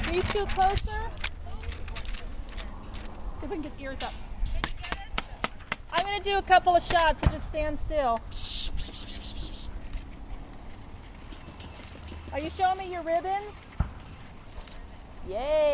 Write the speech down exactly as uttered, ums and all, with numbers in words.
Can you scoot closer? See if we can get ears up. I'm going to do a couple of shots, so just stand still. Are you showing me your ribbons? Yay!